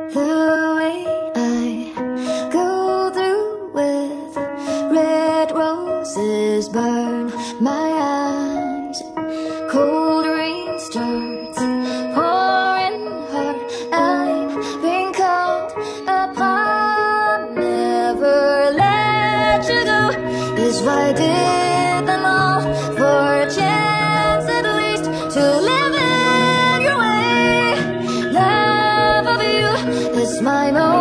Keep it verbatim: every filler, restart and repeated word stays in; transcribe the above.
The way I go through with red roses burn my eyes. Cold rain starts pouring hard. I've been called upon, never let you go. Is why I did them all for a chance at least to live in your way. Love of you is my most